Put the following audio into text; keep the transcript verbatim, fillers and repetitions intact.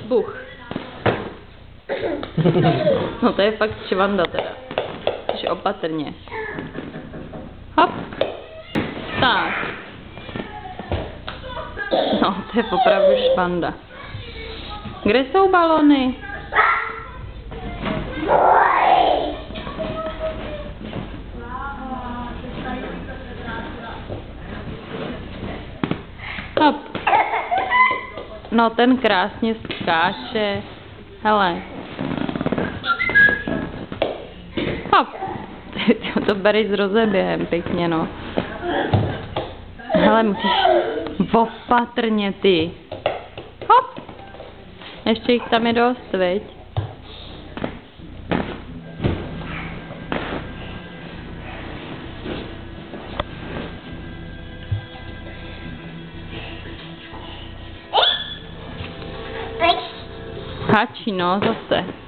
Buch. No to je fakt švanda teda. Takže opatrně. Hop. Tak. No, to je opravdu švanda. Kde jsou balony? Hop. No, ten krásně skáče. Hele. Hop. To bereš s rozeběhem pěkně, no. Hele, musíš opatrně ty. Hop. Ještě jich tam je dost, viď? Háčí, no, zase.